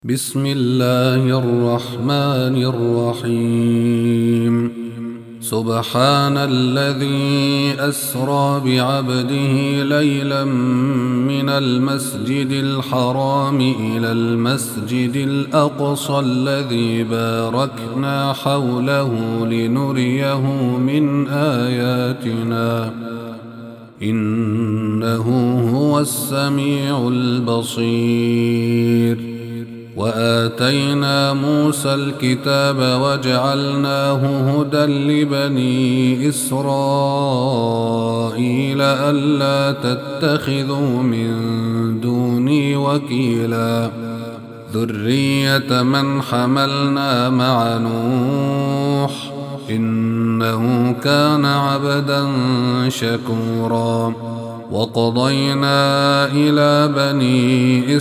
بسم الله الرحمن الرحيم. سبحان الذي أسرى بعبده ليلا من المسجد الحرام إلى المسجد الأقصى الذي باركنا حوله لنريه من آياتنا إنه هو السميع البصير. وآتينا موسى الكتاب وجعلناه هدى لبني إسرائيل ألا تتخذوا من دوني وكيلا ذرية من حملنا مع نوح إنه كان عبدا شكورا. وقضينا إلى بني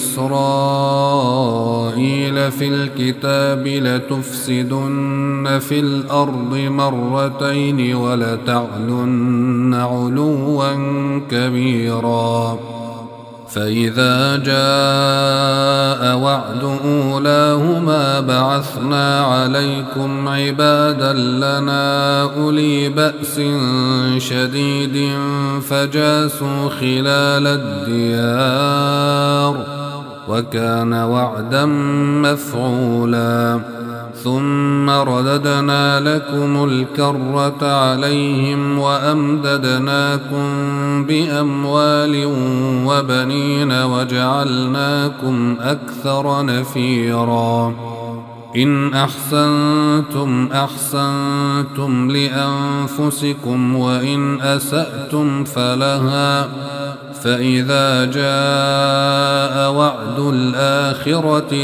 إسرائيل في الكتاب لتفسدن في الأرض مرتين ولتعلن علوا كبيرا. فإذا جاء وعد أولاهما بعثنا عليكم عبادا لنا أولي بأس شديد فجاسوا خلال الديار وكان وعدا مفعولا. ثم رددنا لكم الكرة عليهم وأمددناكم بأموال وبنين وجعلناكم أكثر نفيرا. إن أحسنتم أحسنتم لأنفسكم وإن أسأتم فلها. فإذا جاء وعد الآخرة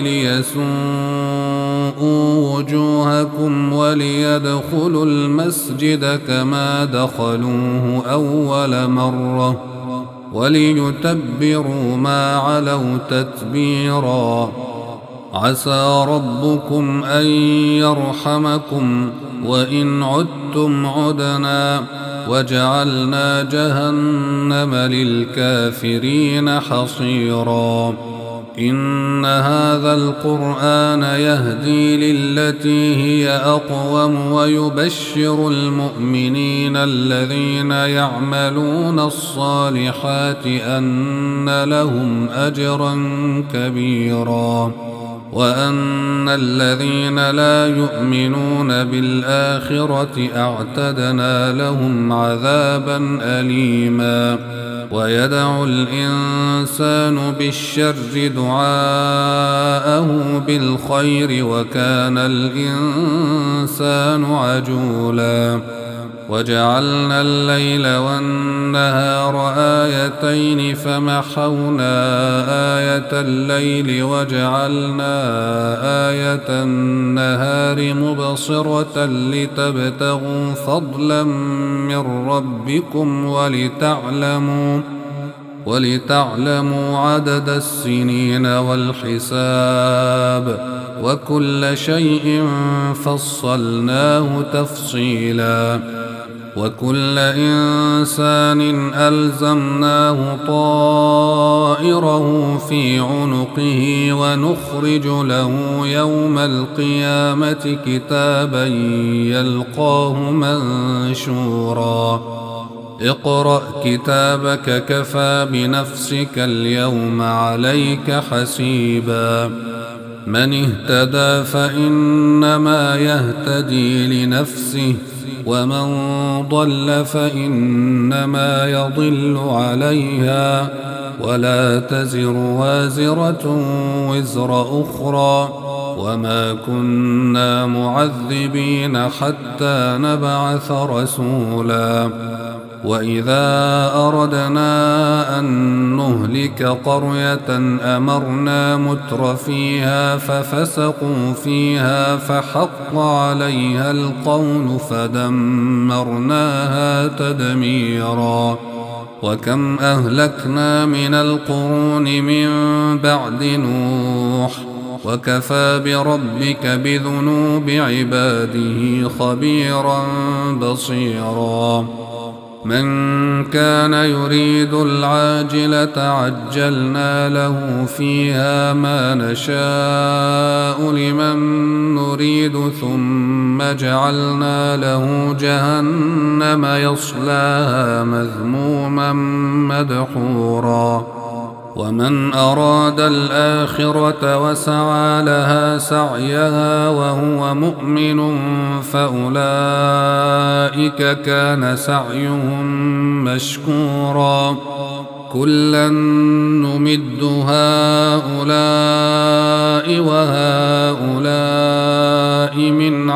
ليسوءوا وجوهكم وليدخلوا المسجد كما دخلوه أول مرة وليتبروا ما علوا تتبيرا. عسى ربكم أن يرحمكم وإن عدتم عدنا وجعلنا جهنم للكافرين حصيرا. إن هذا القرآن يهدي للتي هي أقوم ويبشر المؤمنين الذين يعملون الصالحات أن لهم أجرا كبيرا وأن الذين لا يؤمنون بالآخرة أعتدنا لهم عذابا أليما. ويدعو الإنسان بالشر دعاءه بالخير وكان الإنسان عجولا. وجعلنا الليل والنهار آيتين فمحونا آية الليل وجعلنا آية النهار مبصرة لتبتغوا فضلا من ربكم ولتعلموا عدد السنين والحساب وكل شيء فصلناه تفصيلا. وكل إنسان ألزمناه طائره في عنقه ونخرج له يوم القيامة كتابا يلقاه منشورا. اقرأ كتابك كفى بنفسك اليوم عليك حسيبا. من اهتدى فإنما يهتدي لنفسه ومن ضل فإنما يضل عليها ولا تزر وازرة وزر أخرى وما كنا معذبين حتى نبعث رسولا. وإذا أردنا أن نهلك قرية أمرنا متر فيها ففسقوا فيها فحق عليها القول فدمرناها تدميرا. وكم أهلكنا من القرون من بعد نوح وكفى بربك بذنوب عباده خبيرا بصيرا. من كان يريد العاجلة عجلنا له فيها ما نشاء لمن نريد ثم جعلنا له جهنم يصلاها مذموما مدحورا ومن أراد الآخرة وسعى لها سعيها وهو مؤمن فأولئك كان سعيهم مشكورا كلا نمد هؤلاء وهؤلاء من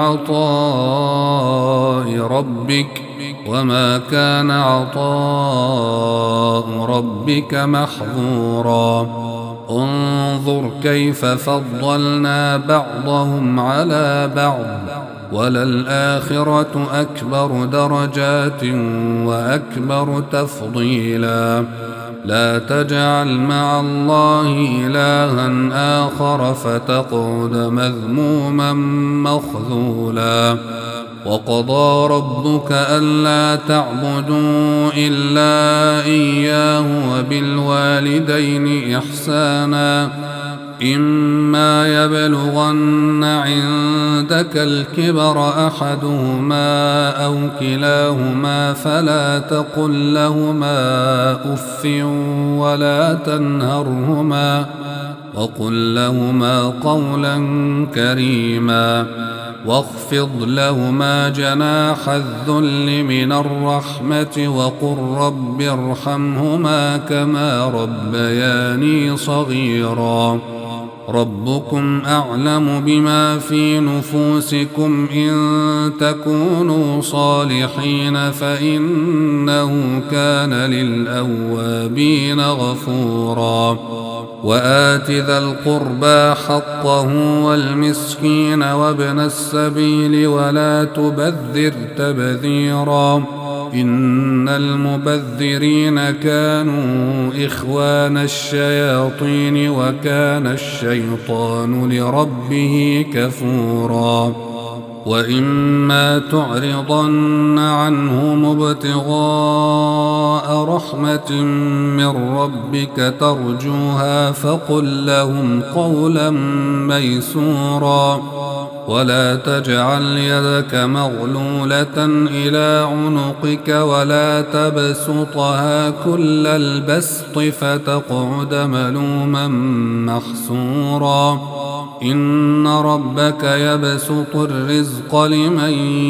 عطاء ربك وما كان عطاء ربك محظورا انظر كيف فضلنا بعضهم على بعض وللآخرة أكبر درجات وأكبر تفضيلا لا تجعل مع الله إلها آخر فتقعد مذموما مخذولا وقضى ربك ألا تعبدوا إلا إياه وبالوالدين إحسانا إما يبلغن عندك الكبر أحدهما أو كلاهما فلا تقل لهما أف ولا تنهرهما وقل لهما قولا كريما واخفض لهما جناح الذل من الرحمة وقل رب ارحمهما كما ربياني صغيرا ربكم أعلم بما في نفوسكم إن تكونوا صالحين فإنه كان للأوابين غفورا وآت ذا القربى حقه والمسكين وابن السبيل ولا تبذر تبذيرا إن المبذرين كانوا إخوان الشياطين وكان الشيطان لربه كفورا وإما تعرضن عنهم ابتغاء رحمة من ربك ترجوها فقل لهم قولا ميسورا ولا تجعل يدك مغلولة إلى عنقك ولا تبسطها كل البسط فتقعد ملوما محسورا إن ربك يبسط الرزق لمن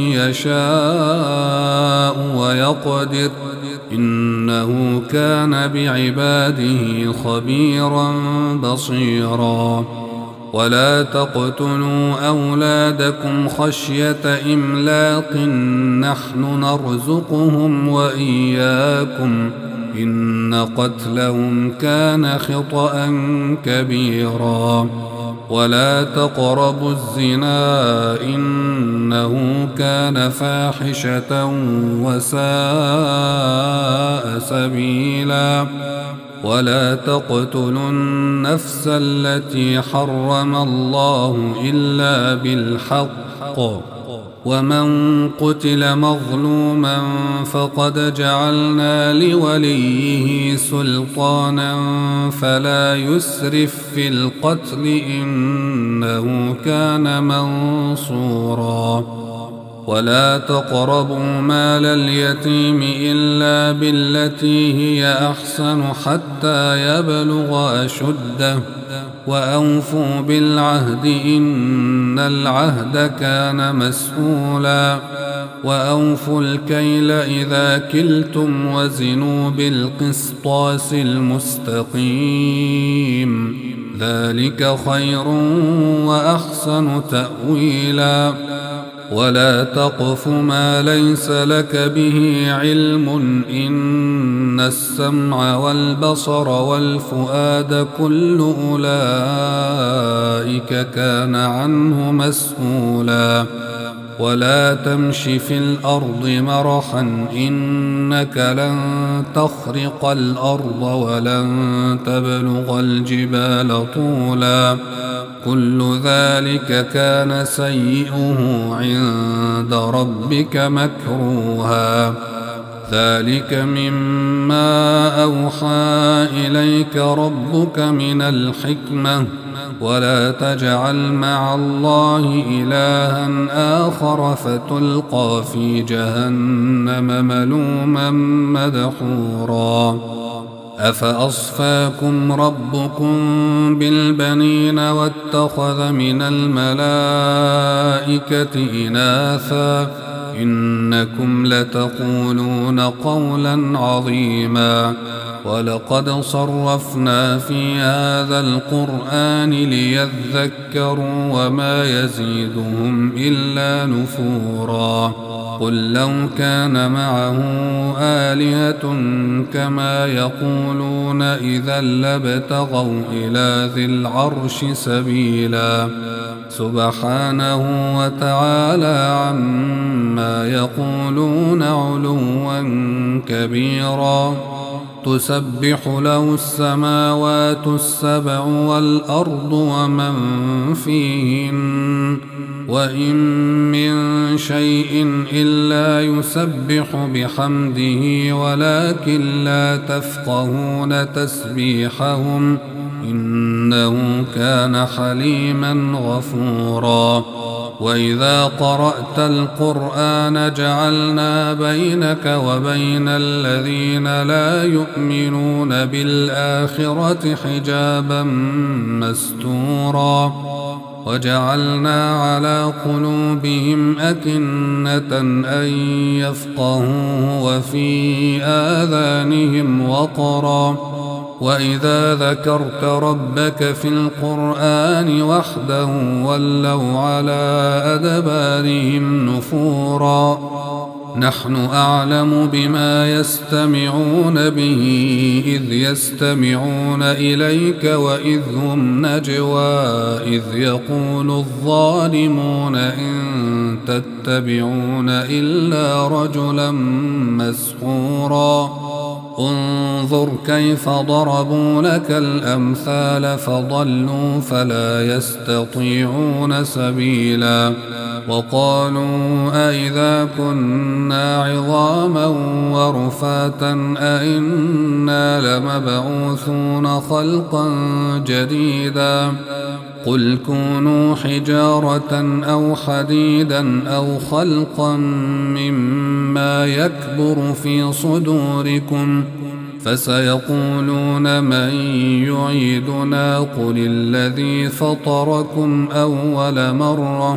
يشاء ويقدر إنه كان بعباده خبيرا بصيرا ولا تقتلوا أولادكم خشية إملاق نحن نرزقهم وإياكم إن قتلهم كان خطأ كبيرا ولا تقربوا الزنا إنه كان فاحشة وساء سبيلا ولا تقتلوا النفس التي حرم الله إلا بالحق ومن قتل مظلوما فقد جعلنا لوليه سلطانا فلا يسرف في القتل إنه كان منصورا ولا تقربوا مال اليتيم إلا بالتي هي أحسن حتى يبلغ أشده وأوفوا بالعهد إن العهد كان مسؤولا وأوفوا الكيل إذا كلتم وزنوا بالقسطاس المستقيم ذلك خير وأحسن تأويلا ولا تقف ما ليس لك به علم إن السمع والبصر والفؤاد كل أولئك كان عنه مسؤولا ولا تمش في الأرض مرحا إنك لن تخرق الأرض ولن تبلغ الجبال طولا كل ذلك كان سيئه عند ربك مكروها ذلك مما أوحى إليك ربك من الحكمة ولا تجعل مع الله إلها آخر فتلقى في جهنم ملوما مدحورا أفأصفاكم ربكم بالبنين واتخذ من الملائكة إناثا إنكم لتقولون قولا عظيما ولقد صرفنا في هذا القرآن ليذكروا وما يزيدهم إلا نفورا قل لو كان معه آلهة كما يقولون إذا لابتغوا إلى ذي العرش سبيلا سبحانه وتعالى عما يقولون علوا كبيرا تسبح له السماوات السبع والأرض ومن فيهن وإن من شيء إلا يسبح بحمده ولكن لا تفقهون تسبيحهم إنه كان حليما غفورا وإذا قرأت القرآن جعلنا بينك وبين الذين لا يؤمنون بالآخرة حجابا مستورا وجعلنا على قلوبهم أكنة أن يفقهوه وفي آذانهم وقرا وإذا ذكرت ربك في القرآن وحده ولوا على أدبارهم نفورا نحن أعلم بما يستمعون به إذ يستمعون إليك وإذ هم نجوى إذ يقول الظالمون إن تتبعون إلا رجلا مسحورا انظر كيف ضربوا لك الأمثال فضلوا فلا يستطيعون سبيلا وقالوا أئذا كنا عظاما ورفاتا أئنا لمبعوثون خلقا جديدا قل كونوا حجارة أو حديدا أو خلقا مما يكبر في صدوركم فسيقولون من يعيدنا قل الذي فطركم أول مرة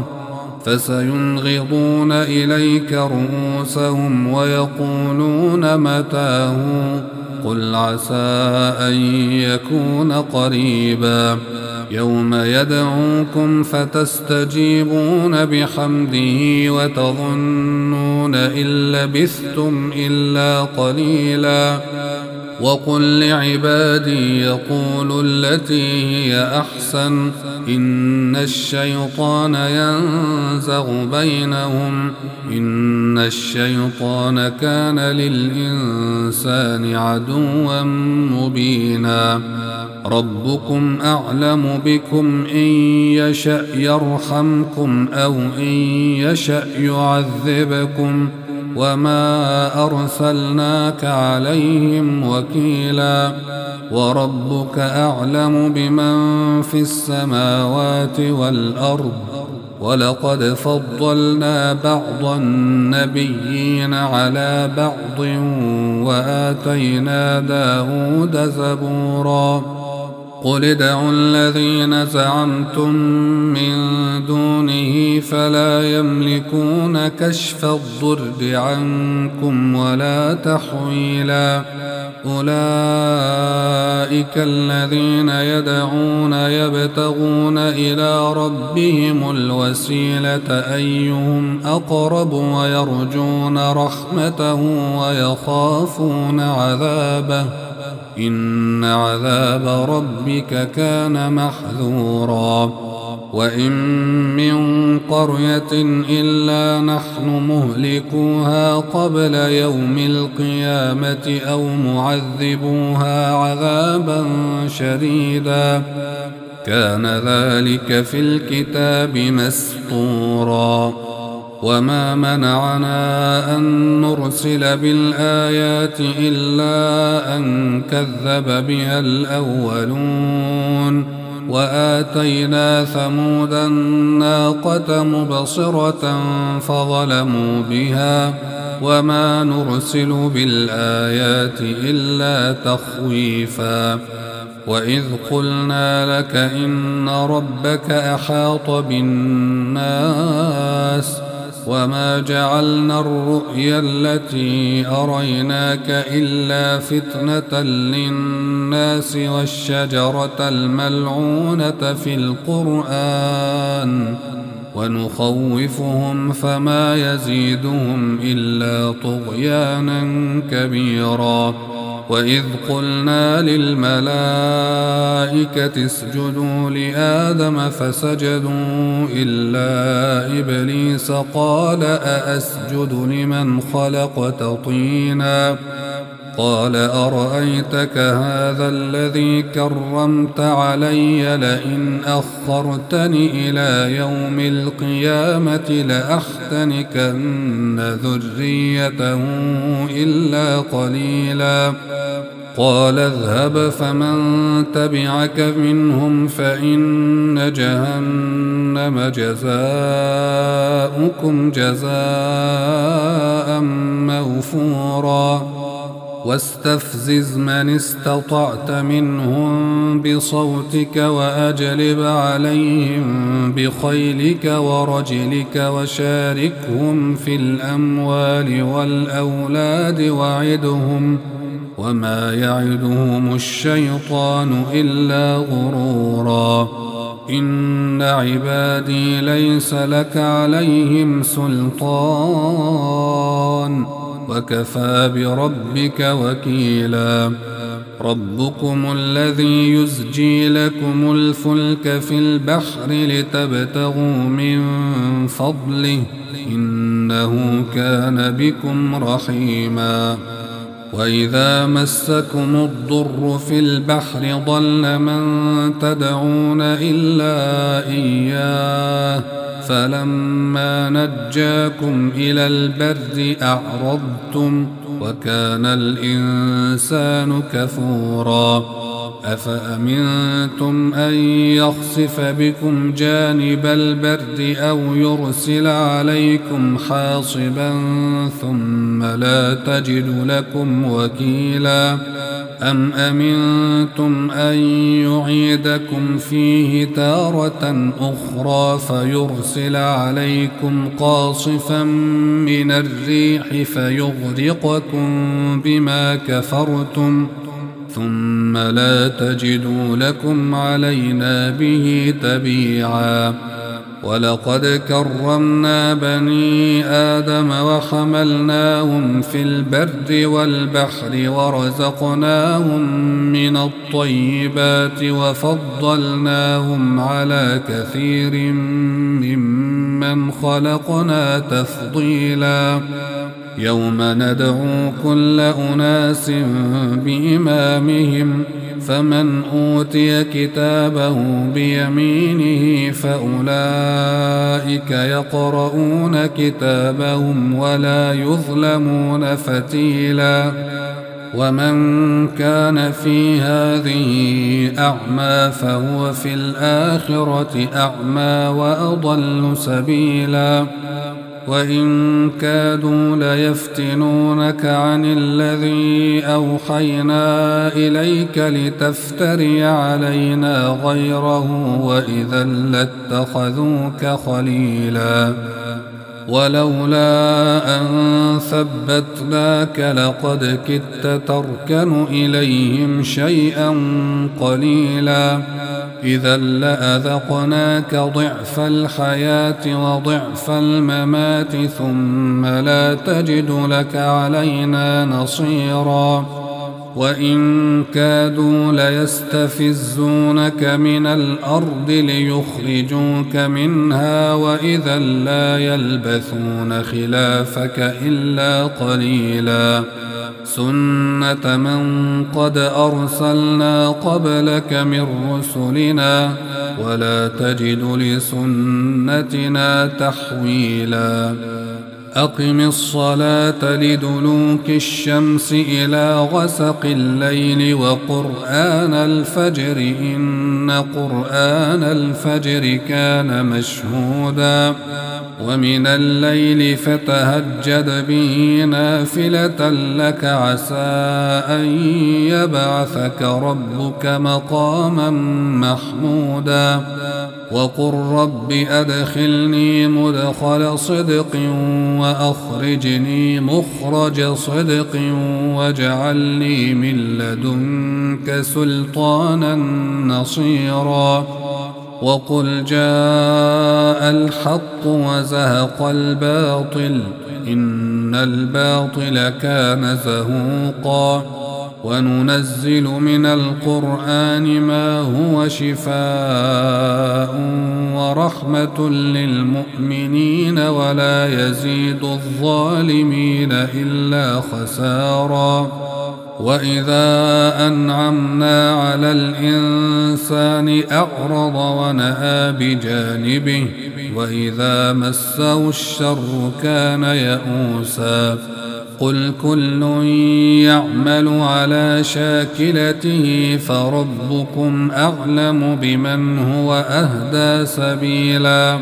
فسينغضون إليك رؤوسهم ويقولون متاه قل عسى أن يكون قريبا يوم يدعوكم فتستجيبون بحمده وتظنون إن لبثتم إلا قليلا وقل لعبادي يقولوا التي هي أحسن إن الشيطان ينزغ بينهم إن الشيطان كان للإنسان عدوا مبينا ربكم أعلم بكم إن يشأ يرحمكم أو إن يشأ يعذبكم وما أرسلناك عليهم وكيلا وربك أعلم بمن في السماوات والأرض ولقد فضلنا بعض النبيين على بعض وآتينا داود زبورا قل ادعوا الذين زعمتم من دونه فلا يملكون كشف الضر عنكم ولا تحويلا أولئك الذين يدعون يبتغون إلى ربهم الوسيلة أيهم أقرب ويرجون رحمته ويخافون عذابه إن عذاب ربك كان محذورا وإن من قرية إلا نحن مهلكوها قبل يوم القيامة أو معذبوها عذابا شديدا كان ذلك في الكتاب مسطورا وما منعنا أن نرسل بالآيات إلا أن كذب بها الأولون وآتينا ثمود الناقة مبصرة فظلموا بها وما نرسل بالآيات إلا تخويفا وإذ قلنا لك إن ربك أحاط بالناس وما جعلنا الرؤيا التي أريناك إلا فتنة للناس والشجرة الملعونة في القرآن ونخوفهم فما يزيدهم إلا طغيانا كبيرا وإذ قلنا للملائكة اسجدوا لآدم فسجدوا إلا إبليس قال أأسجد لمن خلقت طينا قال أرأيتك هذا الذي كرمت علي لئن أخرتني إلى يوم القيامة لأحتنكن ذريته إلا قليلا قال اذهب فمن تبعك منهم فإن جهنم جزاؤكم جزاء موفورا واستفزز من استطعت منهم بصوتك وأجلب عليهم بخيلك ورجلك وشاركهم في الأموال والأولاد وعدهم وما يعدهم الشيطان إلا غرورا إن عبادي ليس لك عليهم سلطان وكفى بربك وكيلا ربكم الذي يزجي لكم الفلك في البحر لتبتغوا من فضله إنه كان بكم رحيما وإذا مسكم الضر في البحر ضل من تدعون إلا إياه فلما نجاكم إلى البر أعرضتم وكان الإنسان كفورا أفأمنتم أن يخسف بكم جانب البر أو يرسل عليكم حاصبا ثم لا تجد لكم وكيلا أم أمنتم أن يعيدكم فيه تارة أخرى فيرسل عليكم قاصفا من الريح فيغرقكم بما كفرتم ثم لا تجدوا لكم علينا به تبيعا ولقد كرمنا بني آدم وحملناهم في البر والبحر ورزقناهم من الطيبات وفضلناهم على كثير ممن خلقنا تفضيلا يوم ندعو كل أناس بإمامهم فمن أوتي كتابه بيمينه فأولئك يقرؤون كتابهم ولا يظلمون فتيلا ومن كان في هذه أعمى فهو في الآخرة أعمى وأضل سبيلا وإن كادوا ليفتنونك عن الذي أوحينا إليك لتفتري علينا غيره وإذا لاتخذوك خليلا ولولا أن ثبتناك لقد كدت تركن إليهم شيئا قليلا إذا لأذقناك ضعف الحياة وضعف الممات ثم لا تجد لك علينا نصيرا وإن كادوا ليستفزونك من الأرض ليخرجوك منها وإذا لا يلبثون خلافك إلا قليلا سنة من قد أرسلنا قبلك من رسلنا ولا تجد لسنتنا تحويلا أقم الصلاة لدلوك الشمس إلى غسق الليل وقرآن الفجر إن قرآن الفجر كان مشهودا ومن الليل فتهجد به نافلة لك عسى أن يبعثك ربك مقاما محمودا وقل رب أدخلني مدخل صدق وأخرجني مخرج صدق واجعلني من لدنك سلطانا نصيرا وقل جاء الحق وزهق الباطل إن الباطل كان زهوقا وننزل من القرآن ما هو شفاء ورحمة للمؤمنين ولا يزيد الظالمين إلا خسارا وإذا أنعمنا على الإنسان أعرض ونأى بجانبه وإذا مسه الشر كان يئوسا قل كل يعمل على شاكلته فربكم أعلم بمن هو أهدى سبيلا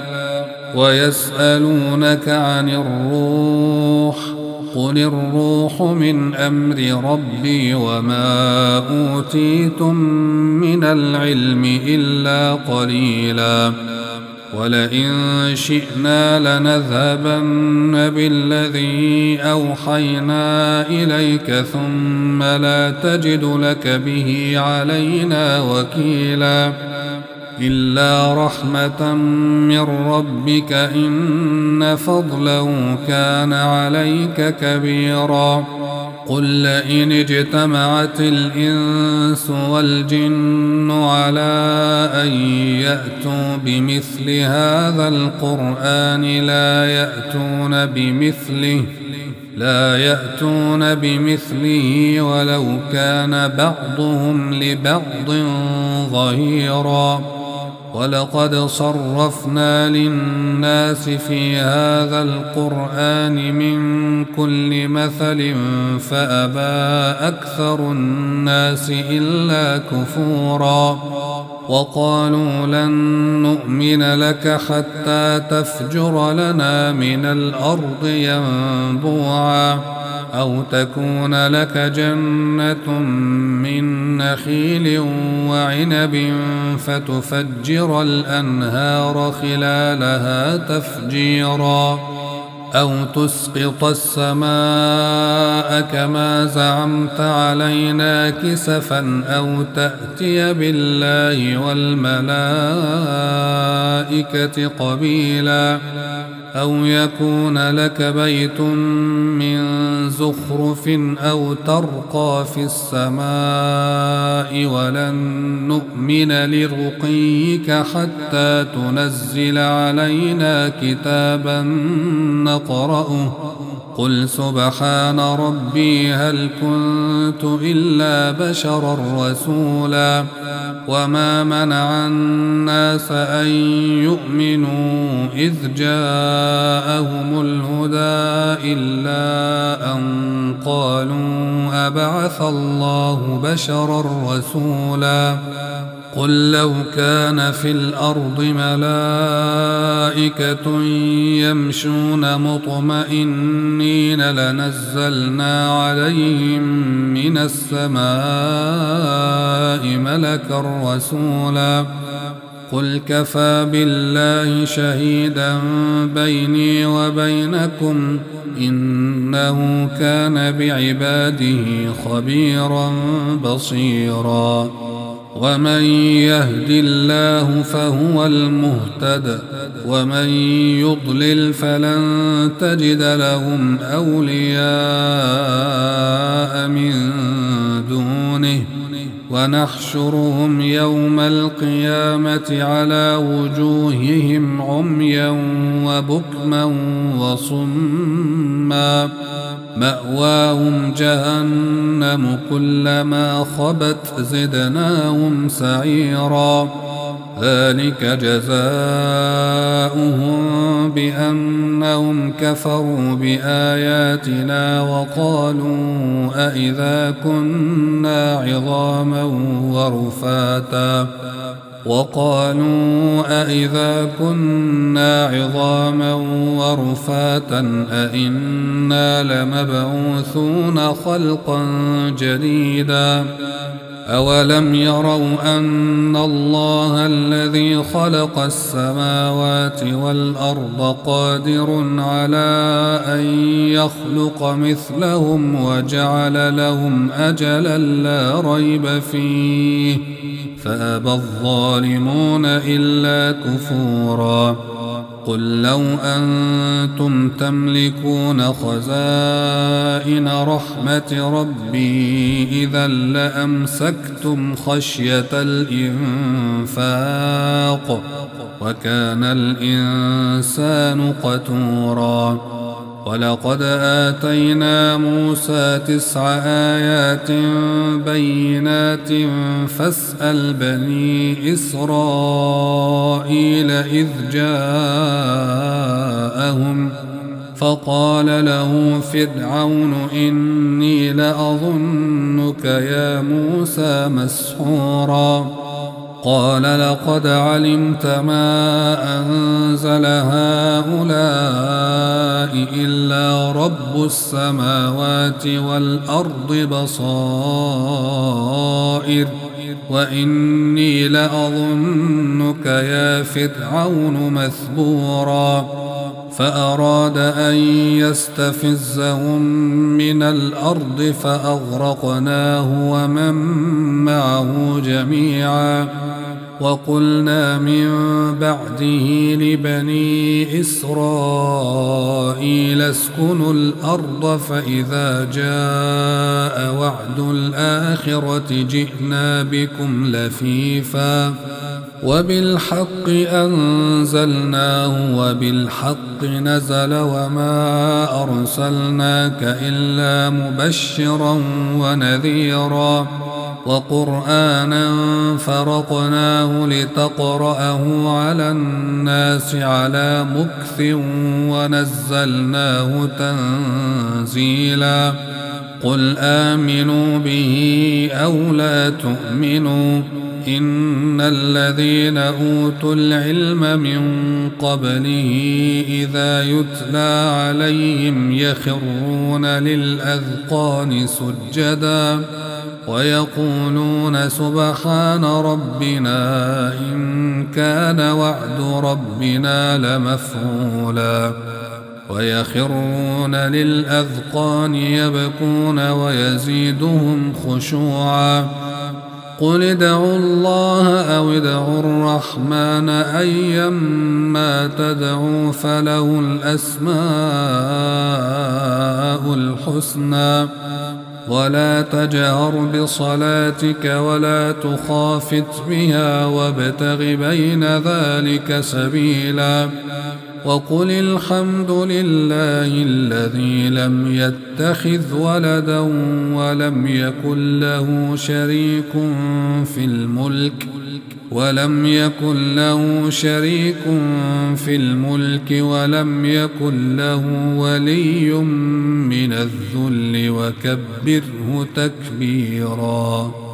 ويسألونك عن الروح قل الروح من أمر ربي وما أوتيتم من العلم إلا قليلا ولئن شئنا لنذهبن بالذي أوحينا إليك ثم لا تجد لك به علينا وكيلا إلا رحمة من ربك إن فضله كان عليك كبيرا قل لئن اجتمعت الإنس والجن على أن يأتوا بمثل هذا القرآن لا يأتون بمثله ولو كان بعضهم لبعض ظهيرا ولقد صرفنا للناس في هذا القرآن من كل مثل فأبى أكثر الناس إلا كفورا وقالوا لن نؤمن لك حتى تفجر لنا من الأرض ينبوعا أو تكون لك جنة من نخيل وعنب فتفجر الأنهار خلالها تفجيرا أو تسقط السماء كما زعمت علينا كسفا أو تأتي بالله والملائكة قبيلا أو يكون لك بيت من زخرف أو ترقى في السماء ولن نؤمن لرقيك حتى تنزل علينا كتابا نقرأه قل سبحان ربي هل كنت إلا بشرا رسولا وما منع الناس أن يؤمنوا إذ جاءهم الهدى إلا أن قالوا أبعث الله بشرا رسولا قل لو كان في الأرض ملائكة يمشون مطمئنين لنزلنا عليهم من السماء ملكا رسولا قل كفى بالله شهيدا بيني وبينكم إنه كان بعباده خبيرا بصيرا ومن يهد الله فهو المهتد ومن يضلل فلن تجد لهم أولياء من دونه ونحشرهم يوم القيامة على وجوههم عميا وبكما وصما مأواهم جهنم كلما خبت زدناهم سعيرا ذلك جزاؤهم بأنهم كفروا بآياتنا وقالوا أإذا كنا عظاما ورفاتا أإنا لمبعوثون خلقا جديدا أولم يروا أن الله الذي خلق السماوات والأرض قادر على أن يخلق مثلهم وجعل لهم أجلا لا ريب فيه فأبى الظالمون إلا كفورا قل لو أنتم تملكون خزائن رحمة ربي إذا لأمسكتم خشية الإنفاق وكان الإنسان قتورا ولقد آتينا موسى 9 آيات بينات فاسأل بني إسرائيل إذ جاءهم فقال له فرعون إني لأظنك يا موسى مسحورا قال لقد علمت ما أنزل هؤلاء إلا رب السماوات والأرض بصائر وإني لأظنك يا فرعون مثبورا فأراد أن يستفزهم من الأرض فأغرقناه ومن معه جميعا وقلنا من بعده لبني إسرائيل اسكنوا الأرض فإذا جاء وعد الآخرة جئنا بكم لفيفا وبالحق أنزلناه وبالحق نزل وما أرسلناك إلا مبشرا ونذيرا وقرآنا فرقناه لتقرأه على الناس على مكث ونزلناه تنزيلا قل آمنوا به أو لا تؤمنوا إن الذين أوتوا العلم من قبله إذا يتلى عليهم يخرون للأذقان سجدا ويقولون سبحان ربنا إن كان وعد ربنا لمفعولا ويخرون للأذقان يبكون ويزيدهم خشوعا قل ادعوا الله أو ادعوا الرحمن أيما تدعوا فله الأسماء الحسنى ولا تجهر بصلاتك ولا تخافت بها وابتغ بين ذلك سبيلا وقل الحمد لله الذي لم يتخذ ولدا ولم يكن له شريك في الملك ولم يكن له ولي من الذل وكبره تكبيرا.